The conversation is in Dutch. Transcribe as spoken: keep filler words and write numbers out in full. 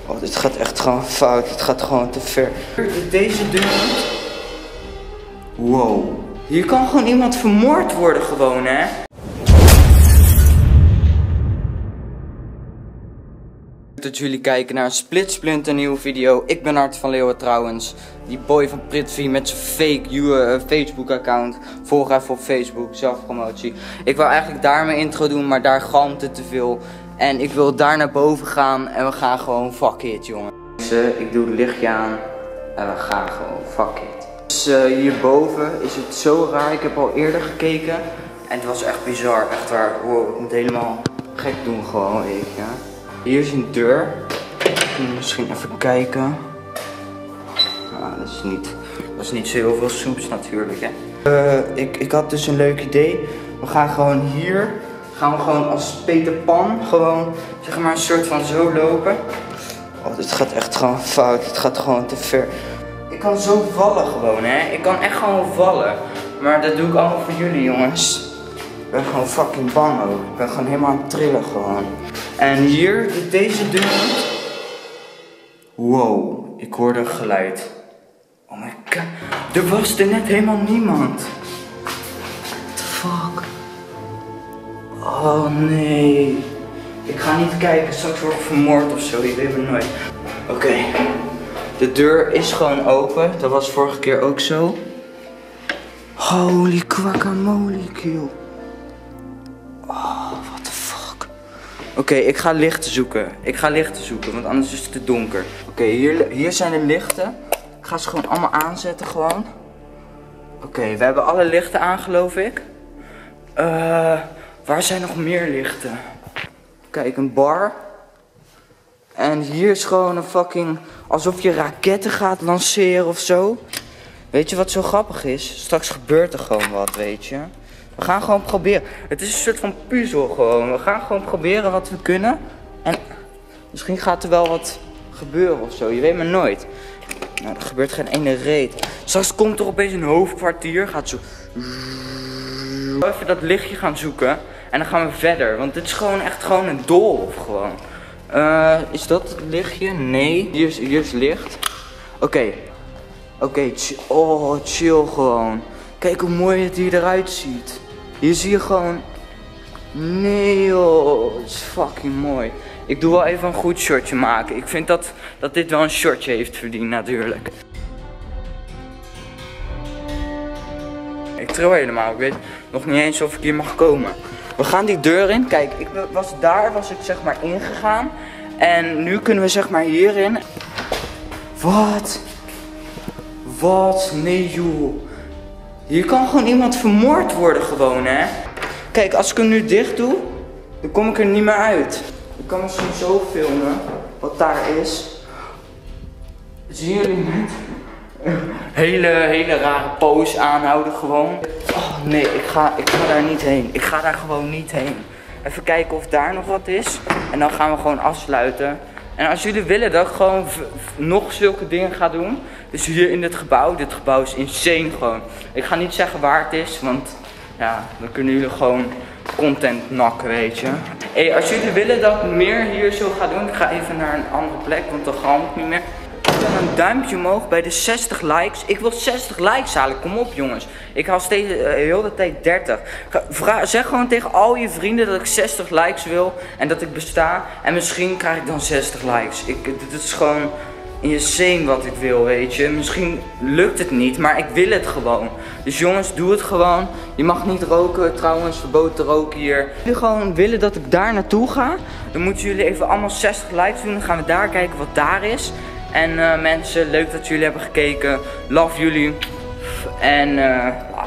Oh, dit gaat echt gewoon fout. Het gaat gewoon te ver. Deze deur. Wow. Hier kan gewoon iemand vermoord worden gewoon, hè. Dat jullie kijken naar een splitsplinter nieuwe video. Ik ben Art van Leeuwen trouwens. Die boy van Prithvi met zijn fake uh, Facebook account. Volg even op Facebook, zelfpromotie. Ik wil eigenlijk daar mijn intro doen, maar daar galmt het te veel. En ik wil daar naar boven gaan en we gaan gewoon fuck it, jongen. Dus, uh, ik doe het lichtje aan en we gaan gewoon fuck it. Dus uh, hierboven is het zo raar. Ik heb al eerder gekeken en het was echt bizar, echt waar. Wow, ik moet helemaal gek doen gewoon, weet je. Hier is een deur. Misschien even kijken. Nou, dat is niet, dat is niet zo heel veel soeps natuurlijk, hè. Uh, ik, ik had dus een leuk idee. We gaan gewoon hier, gaan we gewoon als Peter Pan gewoon, zeg maar, een soort van zo lopen. Oh, dit gaat echt gewoon fout. Het gaat gewoon te ver. Ik kan zo vallen gewoon, hè. Ik kan echt gewoon vallen. Maar dat doe ik allemaal voor jullie, jongens. Ik ben gewoon fucking bang ook. Ik ben gewoon helemaal aan het trillen gewoon. En hier, deze deur. Wow, ik hoorde een geluid. Oh my god. Er was er net helemaal niemand. What the fuck? Oh nee. Ik ga niet kijken, straks word ik vermoord of zo, je weet het nooit. Oké. Okay. De deur is gewoon open. Dat was vorige keer ook zo. Holy guacamole, kill. Oh, what the fuck. Oké, okay, ik ga lichten zoeken. Ik ga lichten zoeken, want anders is het te donker. Oké, okay, hier, hier zijn de lichten. Ik ga ze gewoon allemaal aanzetten gewoon. Oké, okay, we hebben alle lichten aan, geloof ik. Uh, waar zijn nog meer lichten? Kijk, een bar. En hier is gewoon een fucking... alsof je raketten gaat lanceren of zo. Weet je wat zo grappig is? Straks gebeurt er gewoon wat, weet je. We gaan gewoon proberen. Het is een soort van puzzel gewoon. We gaan gewoon proberen wat we kunnen. En misschien gaat er wel wat gebeuren of zo. Je weet maar nooit. Nou, er gebeurt geen ene reet. Straks komt er opeens een hoofdkwartier. Gaat zo... Even dat lichtje gaan zoeken. En dan gaan we verder. Want dit is gewoon echt gewoon een doolhof gewoon. Uh, is dat het lichtje? Nee. Hier is, hier is licht. Oké. Okay. Oké, okay, ch oh, chill gewoon. Kijk hoe mooi het hier eruit ziet. Hier zie je gewoon... Nee joh, het is fucking mooi. Ik doe wel even een goed shotje maken. Ik vind dat, dat dit wel een shotje heeft verdiend natuurlijk. Ik trouw helemaal, ik weet nog niet eens of ik hier mag komen. We gaan die deur in. Kijk, ik was daar, was ik zeg maar ingegaan. En nu kunnen we zeg maar hierin. Wat? Wat? Nee joh. Hier kan gewoon iemand vermoord worden gewoon, hè. Kijk, als ik hem nu dicht doe, dan kom ik er niet meer uit. Ik kan misschien zo filmen, wat daar is. Zien jullie net? Hele, hele rare pose aanhouden gewoon. Oh nee, ik ga, ik ga daar niet heen. Ik ga daar gewoon niet heen. Even kijken of daar nog wat is. En dan gaan we gewoon afsluiten. En als jullie willen dat ik gewoon nog zulke dingen ga doen. Dus hier in dit gebouw. Dit gebouw is insane gewoon. Ik ga niet zeggen waar het is. Want ja, dan kunnen jullie gewoon content nakken, weet je. Hey, als jullie willen dat ik meer hier zo ga doen. Ik ga even naar een andere plek. Want dan galmt het niet meer. Een duimpje omhoog bij de zestig likes. Ik wil zestig likes halen. Kom op jongens. Ik haal steeds uh, heel de tijd dertig. Vraag, zeg gewoon tegen al je vrienden dat ik zestig likes wil. En dat ik besta. En misschien krijg ik dan zestig likes. Ik, dit is gewoon insane wat ik wil, weet je. Misschien lukt het niet, maar ik wil het gewoon. Dus jongens, doe het gewoon. Je mag niet roken, trouwens, verboden te roken hier. Als jullie gewoon willen dat ik daar naartoe ga, dan moeten jullie even allemaal zestig likes doen. Dan gaan we daar kijken wat daar is. En uh, mensen, leuk dat jullie hebben gekeken. Love jullie. En uh,